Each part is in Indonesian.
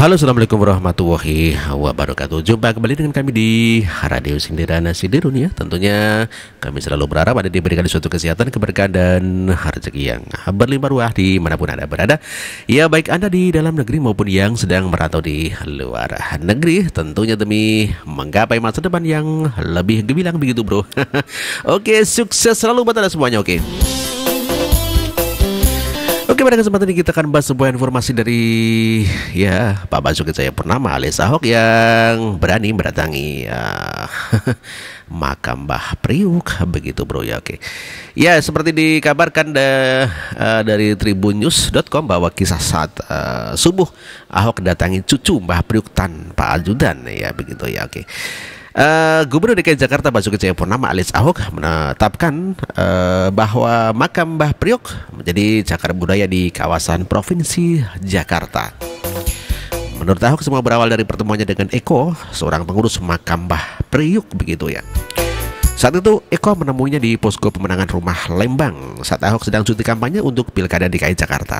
Halo, assalamualaikum warahmatullahi wabarakatuh. Jumpa kembali dengan kami di Radio Sindirana Sidirun ya. Tentunya kami selalu berharap Anda diberikan suatu kesehatan, keberkahan dan rezeki yang berlimpah ruah di manapun Anda berada. Ya, baik Anda di dalam negeri maupun yang sedang merantau di luar negeri, tentunya demi menggapai masa depan yang lebih gemilang begitu bro. Oke, sukses selalu buat Anda semuanya. Oke, pada kesempatan ini kita akan bahas sebuah informasi dari Pak Basuki Cahayapurnama alias Ahok yang berani mendatangi makam Mbah Priuk begitu bro ya. Oke. Ya, seperti dikabarkan dari tribunnews.com bahwa kisah saat subuh Ahok datangi cucu Mbah Priuk tanpa ajudan ya begitu ya. Oke. Gubernur DKI Jakarta Basuki Cahayapurnama alias Ahok menetapkan bahwa makam Mbah Priok menjadi cagar budaya di kawasan Provinsi Jakarta. Menurut Ahok, semua berawal dari pertemuannya dengan Eko, seorang pengurus makam Mbah Priok begitu ya. Saat itu Eko menemuinya di posko pemenangan rumah Lembang saat Ahok sedang cuti kampanye untuk Pilkada DKI Jakarta.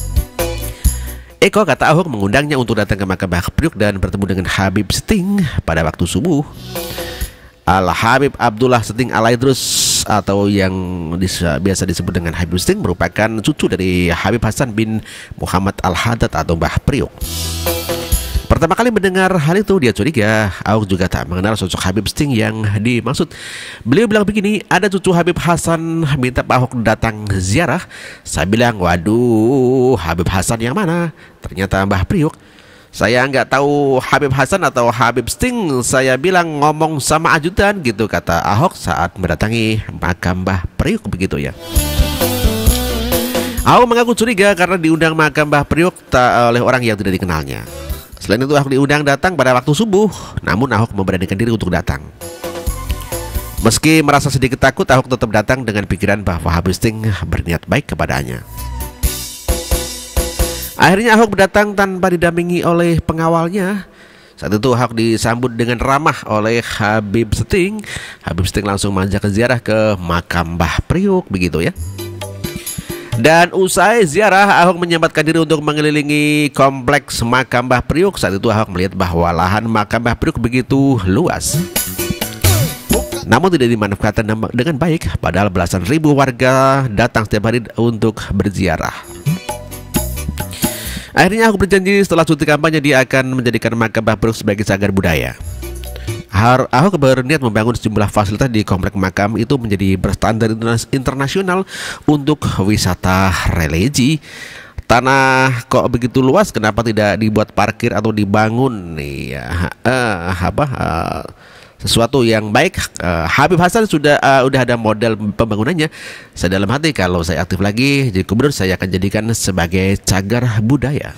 Eko, kata Ahok, mengundangnya untuk datang ke makam Mbah Priok dan bertemu dengan Habib Sting pada waktu subuh. Al-Habib Abdullah Sting Al-Idrus atau yang biasa disebut dengan Habib Sting merupakan cucu dari Habib Hasan bin Muhammad Al-Haddad atau Mbah Priok. Pertama kali mendengar hal itu dia curiga. Ahok juga tak mengenal sosok Habib Sting yang dimaksud. Beliau bilang begini, ada cucu Habib Hasan minta Pak Ahok datang ziarah. Saya bilang, waduh, Habib Hasan yang mana? Ternyata Mbah Priok. Saya nggak tahu Habib Hasan atau Habib Sting. Saya bilang ngomong sama ajudan gitu, kata Ahok saat mendatangi makam Mbah Priok begitu ya. Ahok mengaku curiga karena diundang makam Mbah Priok oleh orang yang tidak dikenalnya. Selain itu Ahok diundang datang pada waktu subuh, namun Ahok memberanikan diri untuk datang. Meski merasa sedikit takut, Ahok tetap datang dengan pikiran bahwa Habib Sting berniat baik kepadanya. Akhirnya Ahok datang tanpa didampingi oleh pengawalnya. Saat itu Ahok disambut dengan ramah oleh Habib Sting. Habib Sting langsung mengajak ziarah ke makam Mbah Priok begitu ya. Dan usai ziarah, Ahok menyempatkan diri untuk mengelilingi kompleks makam Mbah Priok. Saat itu Ahok melihat bahwa lahan makam Mbah Priok begitu luas, namun tidak dimanfaatkan dengan baik, padahal belasan ribu warga datang setiap hari untuk berziarah. Akhirnya Ahok berjanji setelah cuti kampanye dia akan menjadikan makam Mbah Priok sebagai cagar budaya. Ahok berniat membangun sejumlah fasilitas di komplek makam itu menjadi berstandar internasional untuk wisata religi. Tanah kok begitu luas, kenapa tidak dibuat parkir atau dibangun sesuatu yang baik? Habib Hasan udah ada model pembangunannya. Saya dalam hati kalau saya aktif lagi jadi gubernur, saya akan jadikan sebagai cagar budaya.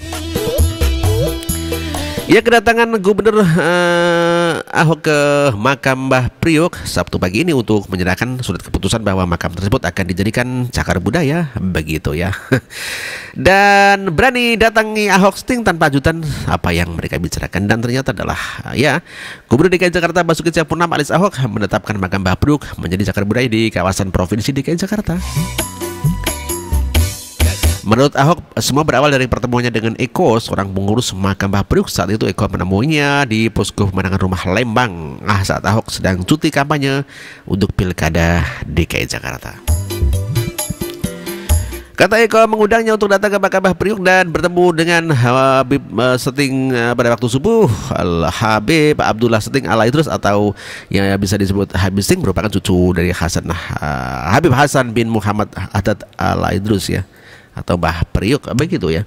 Ya, kedatangan Gubernur Ahok ke makam Mbah Priok Sabtu pagi ini untuk menyerahkan surat keputusan bahwa makam tersebut akan dijadikan cagar budaya begitu ya. Dan berani datangi Ahok Sting tanpa ajudan, apa yang mereka bicarakan, dan ternyata adalah Gubernur DKI Jakarta Basuki Cahayapurnama alias Ahok menetapkan makam Mbah Priok menjadi cagar budaya di kawasan Provinsi DKI Jakarta. Menurut Ahok, semua berawal dari pertemuannya dengan Eko, seorang pengurus makam Mbah Priok. Saat itu Eko menemuinya di posko pemenangan rumah Lembang saat Ahok sedang cuti kampanye untuk Pilkada DKI Jakarta. Kata Eko mengundangnya untuk datang ke makam Mbah Priok dan bertemu dengan Habib Sting pada waktu subuh. Habib Abdullah Sting Al-Idrus atau yang bisa disebut Habib Sting merupakan cucu dari Habib Hasan bin Muhammad Al-Haddad Al-Idrus ya, atau Mbah Priok begitu ya.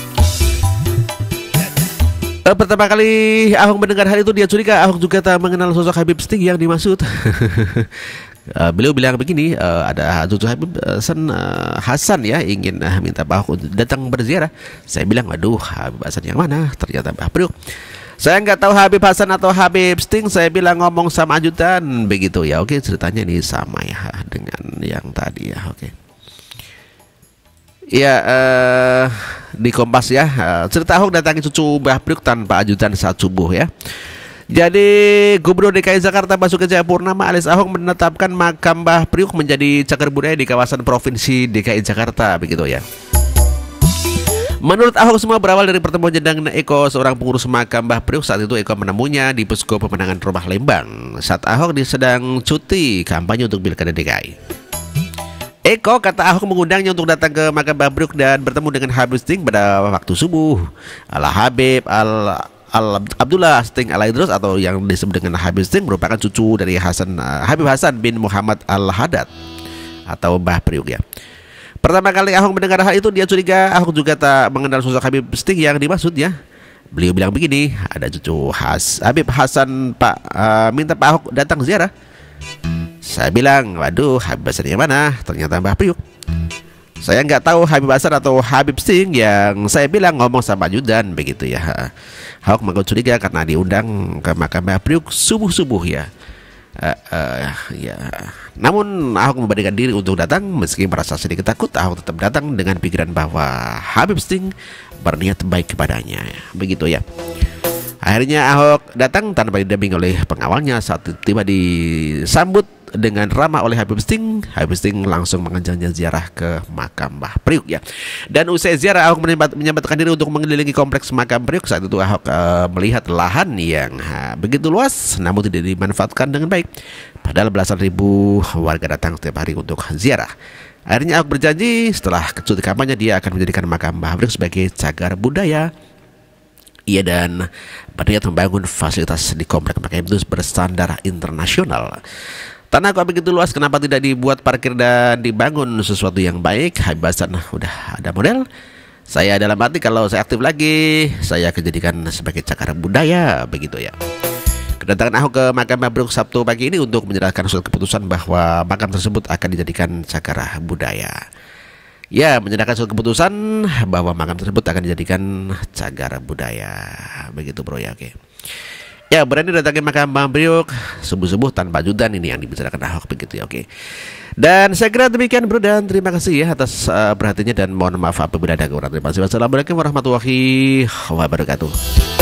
Pertama kali Ahok mendengar hal itu dia curiga. Ahok juga tak mengenal sosok Habib Sting yang dimaksud. Beliau bilang begini, ada cucu Habib Hasan ya ingin minta Pak Ahok datang berziarah. Saya bilang, waduh, Habib Hasan yang mana? Ternyata Mbah Priok. Saya nggak tahu Habib Hasan atau Habib Sting. Saya bilang ngomong sama ajudan begitu ya. Oke, ceritanya ini sama ya dengan yang tadi ya. Oke. Ya, di Kompas ya, cerita Ahok datangi cucu Mbah Priok tanpa ajudan saat subuh ya. Jadi Gubernur DKI Jakarta Basuki Cahayapurnama alias Ahok menetapkan makam Mbah Priok menjadi cagar budaya di kawasan Provinsi DKI Jakarta begitu ya. Menurut Ahok semua berawal dari pertemuan dengan Eko, seorang pengurus makam Mbah Priok. Saat itu Eko menemunya di posko pemenangan Rumah Lembang saat Ahok sedang cuti kampanye untuk Pilkada DKI. Eko kata Ahok mengundangnya untuk datang ke makam Mbah Priok dan bertemu dengan Habib Sting pada waktu subuh. Habib Abdullah Sting Alaidrus atau yang disebut dengan Habib Sting merupakan cucu dari Habib Hasan bin Muhammad Al-Haddad atau Mbah Priok ya. Pertama kali Ahok mendengar hal itu, dia curiga Ahok juga tak mengenal sosok Habib Sting yang dimaksud ya. Beliau bilang begini, ada cucu Habib Hasan minta Pak Ahok datang ziarah. Saya bilang, waduh, Habib Hasan yang mana? Ternyata Mbah Priok. Saya nggak tahu Habib Hasan atau Habib Sting, yang saya bilang ngomong sama ajudan begitu ya. Ahok mengaku curiga karena diundang ke makam Mbah Priok subuh-subuh ya. Ya. Namun Ahok memberikan diri untuk datang. Meski merasa sedikit takut, Ahok tetap datang dengan pikiran bahwa Habib Sting berniat baik kepadanya. Begitu ya. Akhirnya Ahok datang tanpa didampingi oleh pengawalnya. Saat tiba disambut dengan ramah oleh Habib Sting. Habib Sting langsung mengajaknya ziarah ke makam Mbah Priok ya. Dan usai ziarah, Ahok menyempatkan diri untuk mengelilingi kompleks makam Priok. Saat itu Ahok melihat lahan yang begitu luas namun tidak dimanfaatkan dengan baik. Padahal belasan ribu warga datang setiap hari untuk ziarah. Akhirnya Ahok berjanji setelah cuti kampanye dia akan menjadikan makam Mbah Priok sebagai cagar budaya. Ia dan berniat membangun fasilitas di kompleks makam itu berstandar internasional. Tanah kok begitu luas, kenapa tidak dibuat parkir dan dibangun sesuatu yang baik? Habib Hasan udah ada model. Saya dalam hati kalau saya aktif lagi, saya akan jadikan sebagai cagar budaya, begitu ya. Kedatangan Ahok ke makam Mbah Priok Sabtu pagi ini untuk menyerahkan surat keputusan bahwa makam tersebut akan dijadikan cagar budaya. Ya, menyerahkan surat keputusan bahwa makam tersebut akan dijadikan cagar budaya, begitu bro ya, oke. Ya, berani datangin makam Mbah Priok subuh-subuh tanpa ajudan, ini yang dibicarakan Ahok begitu ya, oke. Dan saya kira demikian bro, dan terima kasih ya atas perhatiannya dan mohon maaf apabila ada kekurangan. Terima kasih. Wassalamualaikum warahmatullahi wabarakatuh.